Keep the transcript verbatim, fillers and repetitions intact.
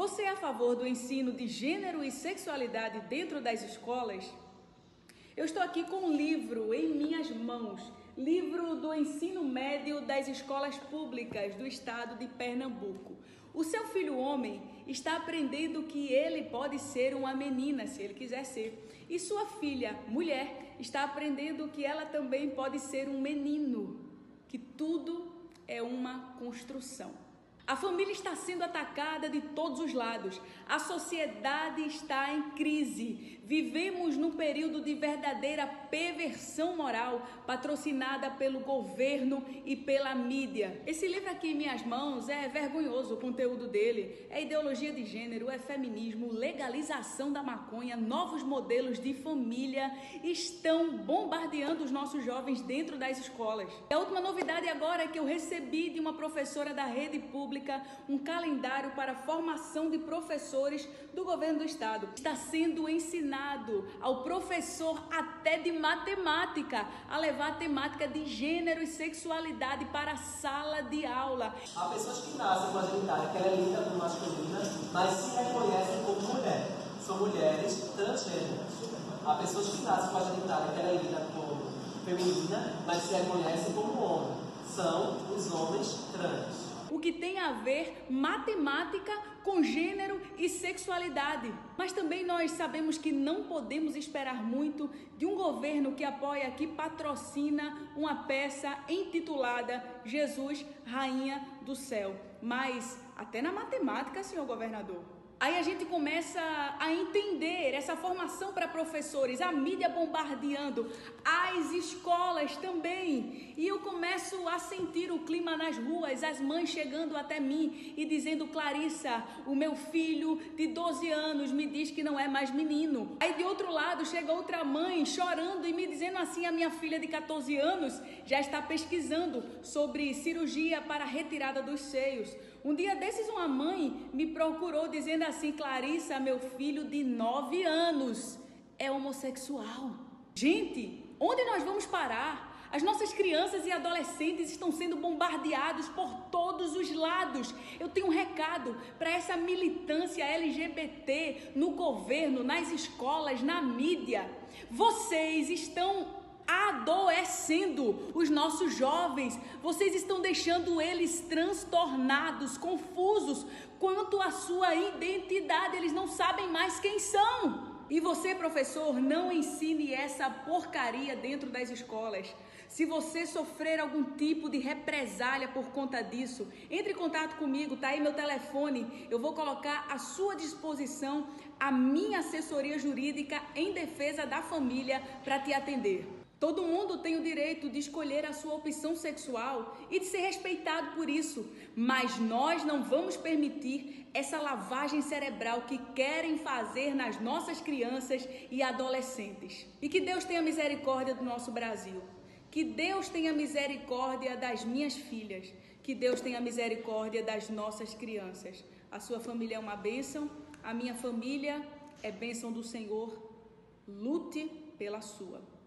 Você é a favor do ensino de gênero e sexualidade dentro das escolas? Eu estou aqui com um livro em minhas mãos, livro do ensino médio das escolas públicas do estado de Pernambuco. O seu filho homem está aprendendo que ele pode ser uma menina, se ele quiser ser. E sua filha mulher está aprendendo que ela também pode ser um menino, que tudo é uma construção. A família está sendo atacada de todos os lados. A sociedade está em crise. Vivemos num período de verdadeira perversão moral, patrocinada pelo governo e pela mídia. Esse livro aqui em minhas mãos é vergonhoso, o conteúdo dele. É ideologia de gênero, é feminismo, legalização da maconha, novos modelos de família estão bombardeando os nossos jovens dentro das escolas. A última novidade agora é que eu recebi de uma professora da rede pública um calendário para a formação de professores do governo do estado. Está sendo ensinado ao professor até de matemática a levar a temática de gênero e sexualidade para a sala de aula. Há pessoas que nascem com a genitália que ela é linda por masculina, mas se reconhecem como mulher. São mulheres transgêneras. Há pessoas que nascem com a genitália que ela é linda como feminina, mas se reconhecem como homem. São os homens trans. O que tem a ver matemática com gênero e sexualidade. Mas também nós sabemos que não podemos esperar muito de um governo que apoia, que patrocina uma peça intitulada Jesus, Rainha do Céu. Mas até na matemática, senhor governador. Aí a gente começa a entender essa formação para professores, a mídia bombardeando, as escolas também. E eu começo a sentir o clima nas ruas, as mães chegando até mim e dizendo: Clarissa, o meu filho de doze anos me diz que não é mais menino. Aí de outro lado chega outra mãe chorando e me dizendo assim: a minha filha de catorze anos já está pesquisando sobre cirurgia para retirada dos seios. Um dia desses uma mãe me procurou dizendo assim: Clarissa, meu filho de nove anos é homossexual. Gente, onde nós vamos parar? As nossas crianças e adolescentes estão sendo bombardeados por todos os lados. Eu tenho um recado para essa militância L G B T no governo, nas escolas, na mídia. Vocês estão adoecendo os nossos jovens, vocês estão deixando eles transtornados, confusos quanto à sua identidade, eles não sabem mais quem são. E você, professor, não ensine essa porcaria dentro das escolas. Se você sofrer algum tipo de represália por conta disso, entre em contato comigo, tá aí meu telefone, eu vou colocar à sua disposição a minha assessoria jurídica em defesa da família para te atender. Todo mundo tem o direito de escolher a sua opção sexual e de ser respeitado por isso, mas nós não vamos permitir essa lavagem cerebral que querem fazer nas nossas crianças e adolescentes. E que Deus tenha misericórdia do nosso Brasil, que Deus tenha misericórdia das minhas filhas, que Deus tenha misericórdia das nossas crianças. A sua família é uma bênção, a minha família é bênção do Senhor, lute pela sua.